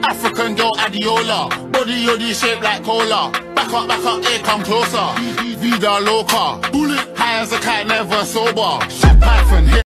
African girl Adiola, body yoddy shaped like cola. Back up, here come closer. Vida loca, bullet high as a kite, never sober. Shit Python.